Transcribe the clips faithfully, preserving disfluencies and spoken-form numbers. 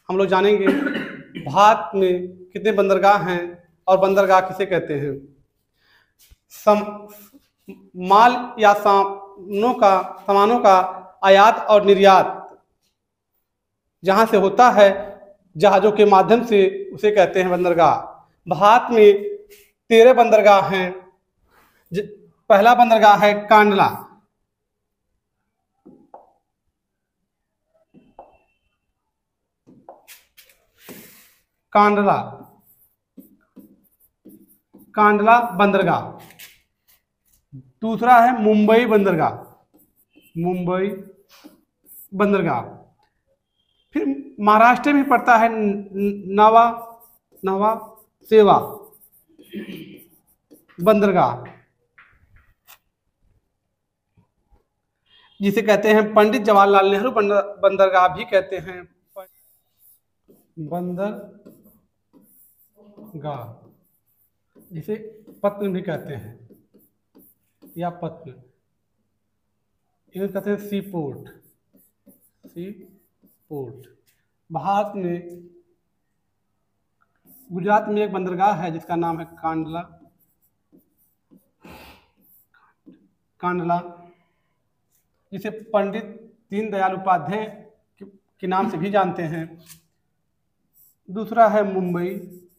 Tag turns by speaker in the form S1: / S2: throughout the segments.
S1: हम लोग जानेंगे भारत में कितने बंदरगाह हैं और बंदरगाह किसे कहते हैं। सम, माल या सामानों का सामानों का आयात और निर्यात जहां से होता है जहाजों के माध्यम से, उसे कहते हैं बंदरगाह। भारत में तेरह बंदरगाह हैं। पहला बंदरगाह है कांडला। कांडला कांडला बंदरगाह। दूसरा है मुंबई बंदरगाह। मुंबई बंदरगाह। फिर महाराष्ट्र में पड़ता है नवा नवा सेवा बंदरगाह, जिसे कहते हैं पंडित जवाहरलाल नेहरू बंदरगाह भी कहते हैं। बंदरगाह जिसे पत्न भी कहते हैं या पत्न, इसे कहते हैं sea port. Sea port. Bharat में गुजरात में एक बंदरगाह है जिसका नाम है कांडला। कांडला जिसे पंडित दीनदयाल उपाध्याय के नाम से भी जानते हैं। दूसरा है मुंबई।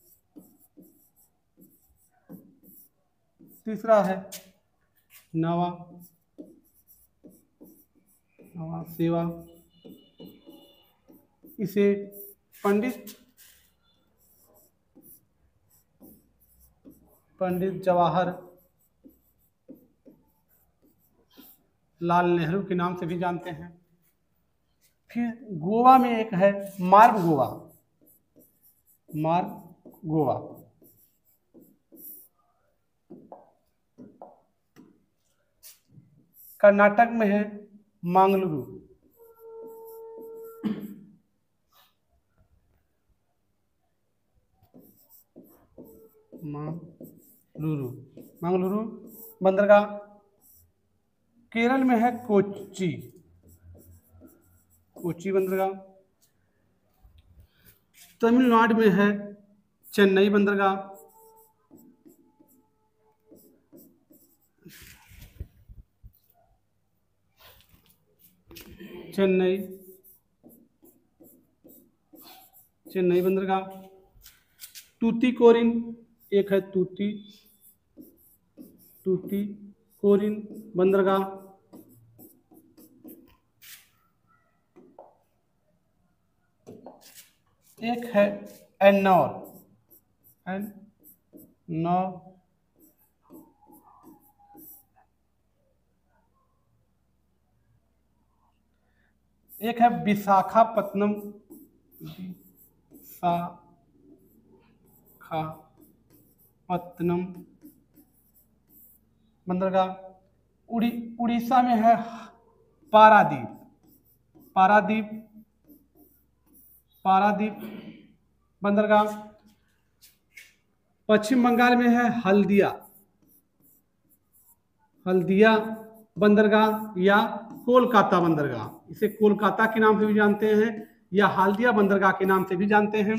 S1: तीसरा है नवा नवा सेवा, इसे पंडित पंडित जवाहर लाल नेहरू के नाम से भी जानते हैं। फिर गोवा में एक है मार्ग गोवा। मार्ग गोवा। कर्नाटक में है मंगलुरु। मंगलुरु मंगलुरु बंदरगाह। केरल में है कोच्चि। कोच्चि बंदरगाह। तमिलनाडु में है चेन्नई बंदरगाह। चेन्नई चेन्नई बंदरगाह। तूतीकोरिन एक है तूती तूतीकोरिन बंदरगाह। एक है एन्नौर। एन्नौर एक है विशाखापत्तनम। विशाखापत्तनम बंदरगाह। उड़ी उड़ीसा में है पारादीप। पारादीप पारादीप बंदरगाह। पश्चिम बंगाल में है हल्दिया। हल्दिया बंदरगाह या कोलकाता बंदरगाह, इसे कोलकाता के नाम से भी जानते हैं या हल्दिया बंदरगाह के नाम से भी जानते हैं।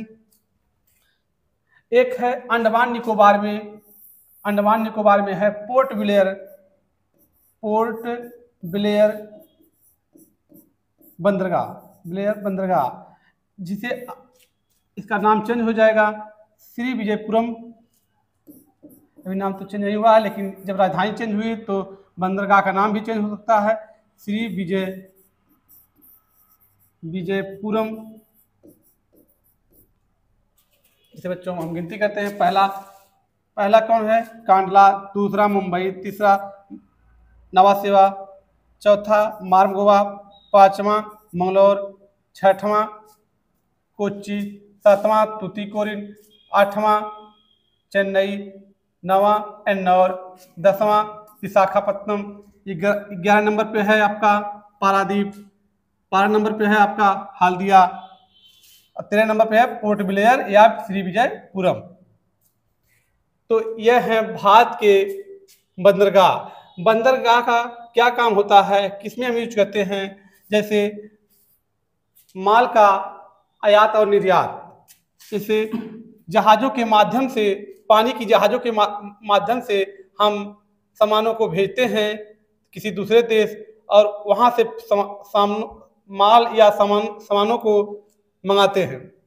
S1: एक है अंडमान निकोबार में। अंडमान निकोबार में है पोर्ट ब्लेयर। पोर्ट ब्लेयर बंदरगाह। ब्लेयर बंदरगाह जिसे इसका नाम चेंज हो जाएगा श्री विजयपुरम। अभी नाम तो चेंज नहीं हुआ है, लेकिन जब राजधानी चेंज हुई तो बंदरगाह का नाम भी चेंज हो सकता है। श्री विजय विजयपुरम। इसे बच्चों हम गिनती करते हैं। पहला पहला कौन है? कांडला। दूसरा मुंबई। तीसरा नवा सेवा। चौथा मार्ग गोवा। पांचवा मंगलोर। छठवां कोच्चि। सातवां तूतीकोरिन। आठवां चेन्नई। नवा एन्नौर। दसवां विशाखापत्तनम। ग्यारह नंबर पे है आपका पारादीप। बारह नंबर पे है आपका हल्दिया। और तेरह नंबर पे है पोर्ट ब्लेयर या श्री विजयपुरम। तो यह है भारत के बंदरगाह। बंदरगाह का क्या काम होता है, किसमें हम यूज करते हैं? जैसे माल का आयात और निर्यात। इस जहाज़ों के माध्यम से, पानी की जहाज़ों के मा, माध्यम से हम सामानों को भेजते हैं किसी दूसरे देश, और वहाँ से सम, साम, माल या सामान सामानों को मंगाते हैं।